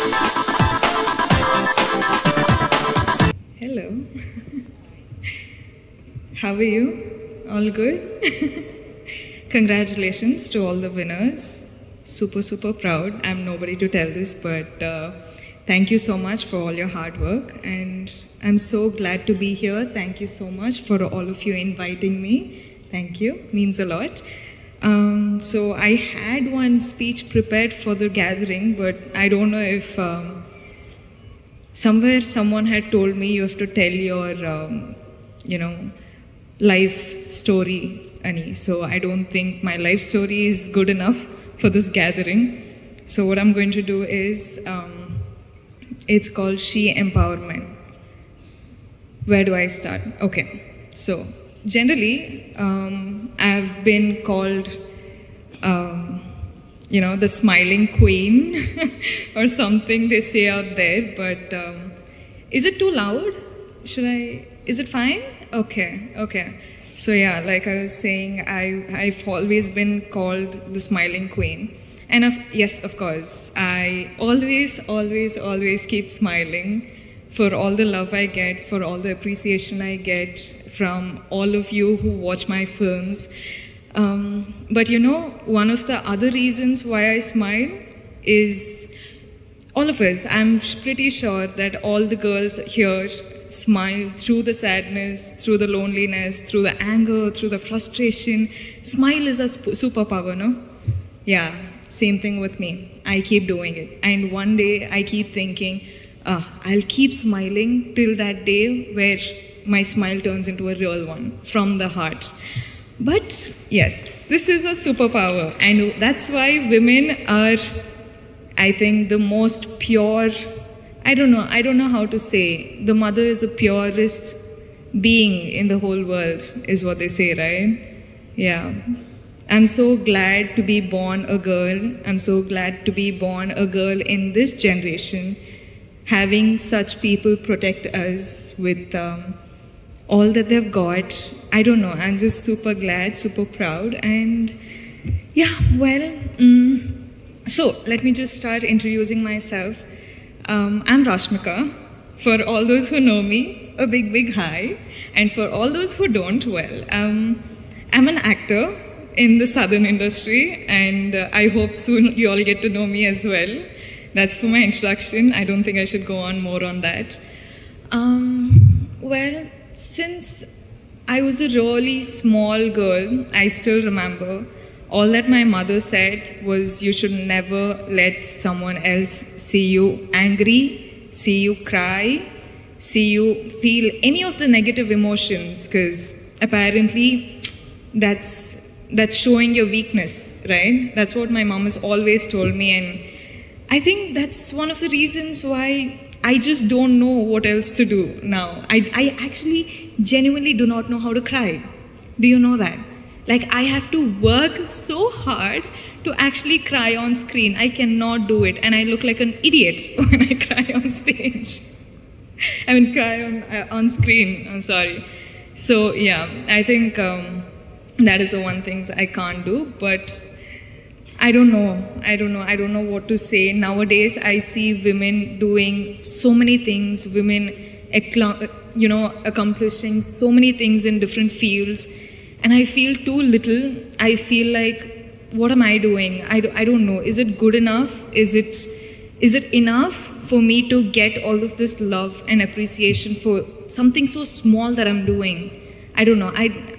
Hello. How are you? All good? Congratulations to all the winners. Super, super proud. I'm nobody to tell this, but thank you so much for all your hard work. And I'm so glad to be here. Thank you so much for all of you inviting me. Thank you. Means a lot. So I had one speech prepared for the gathering, but I don't know if somewhere someone had told me you have to tell your, life story, Ani. So I don't think my life story is good enough for this gathering. So what I'm going to do is, it's called She Empowerment. Where do I start? Okay, so generally, I've been called, the smiling queen or something they say out there, but is it too loud? Is it fine? Okay. So yeah, like I was saying, I've always been called the smiling queen. And yes, of course, I always keep smiling for all the love I get, for all the appreciation I get from all of you who watch my films. But one of the other reasons why I smile is all of us. I'm pretty sure that all the girls here smile through the sadness, through the loneliness, through the anger, through the frustration. Smile is a superpower, no? Yeah, same thing with me. I keep doing it. And one day I keep thinking, I'll keep smiling till that day where my smile turns into a real one from the heart. But yes, this is a superpower, and that's why women are, I think, the most pure. I don't know how to say. The mother is the purest being in the whole world, is what they say, right? Yeah. I'm so glad to be born a girl. I'm so glad to be born a girl in this generation, having such people protect us with all that they've got. I don't know, I'm just super glad, super proud. And yeah, well, so let me just start introducing myself. I'm Rashmika. For all those who know me, a big hi. And for all those who don't, well, I'm an actor in the southern industry, and I hope soon you all get to know me as well. That's for my introduction. I don't think I should go on more on that. Well, since I was a really small girl, I still remember all that my mother said was you should never let someone else see you angry, see you cry, see you feel any of the negative emotions, because apparently that's showing your weakness, right? That's what my mom has always told me, and I think that's one of the reasons why I just don't know what else to do now. I actually genuinely do not know how to cry. Do you know that? Like, I have to work so hard to actually cry on screen. I cannot do it, and I look like an idiot when I cry on stage. I mean, cry on screen, I'm sorry. So yeah, I think that is the one thing I can't do, but I don't know what to say. Nowadays, I see women doing so many things, women, accomplishing so many things in different fields, and I feel too little. I feel like, what am I doing? I don't know. Is it good enough? Is it enough for me to get all of this love and appreciation for something so small that I'm doing? I don't know.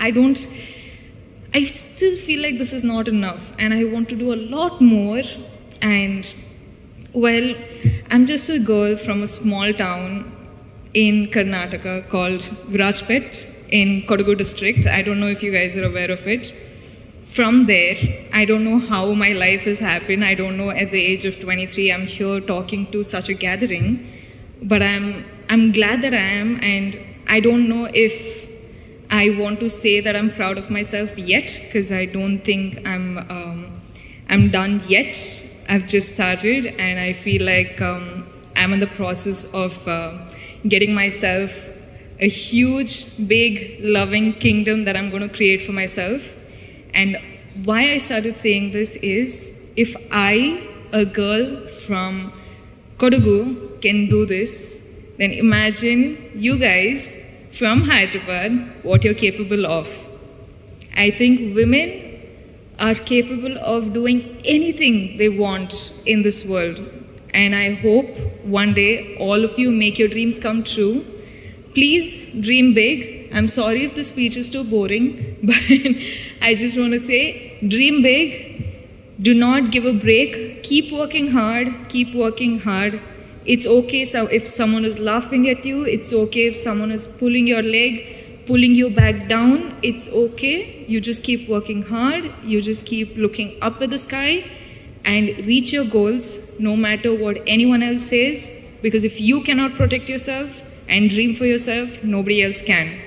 I still feel like this is not enough, and I want to do a lot more. And well, I'm just a girl from a small town in Karnataka called Virajpet in Kodagu district. I don't know if you guys are aware of it. From there, I don't know how my life has happened. I don't know, at the age of 23, I'm here talking to such a gathering, but I'm glad that I am, and I don't know if I want to say that I'm proud of myself yet, because I don't think I'm done yet. I've just started, and I feel like I'm in the process of getting myself a huge, big, loving kingdom that I'm going to create for myself. And why I started saying this is, if I, a girl from Kodagu can do this, then imagine you guys from Hyderabad what you're capable of. I think women are capable of doing anything they want in this world. And I hope one day all of you make your dreams come true. Please dream big. I'm sorry if the speech is too boring, but I just want to say, dream big. Do not give a break. Keep working hard. Keep working hard. It's okay if someone is laughing at you. It's okay if someone is pulling your leg, pulling you back down. It's okay. You just keep working hard. You just keep looking up at the sky and reach your goals no matter what anyone else says. Because if you cannot protect yourself and dream for yourself, nobody else can.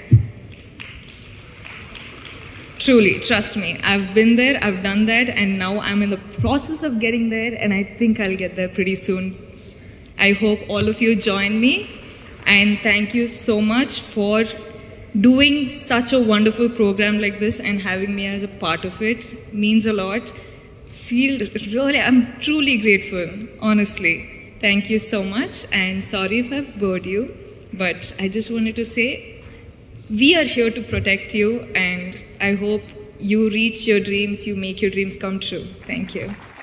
Truly, trust me, I've been there, I've done that, and now I'm in the process of getting there, and I think I'll get there pretty soon. I hope all of you join me, and thank you so much for doing such a wonderful program like this and having me as a part of it. It means a lot. I'm truly grateful, honestly. Thank you so much, and sorry if I've bored you, but I just wanted to say, we are here to protect you, and I hope you reach your dreams, you make your dreams come true. Thank you.